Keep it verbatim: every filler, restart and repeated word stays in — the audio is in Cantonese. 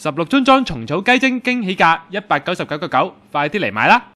十六樽裝蟲草雞精驚喜價一百九十九個九，快啲嚟買啦！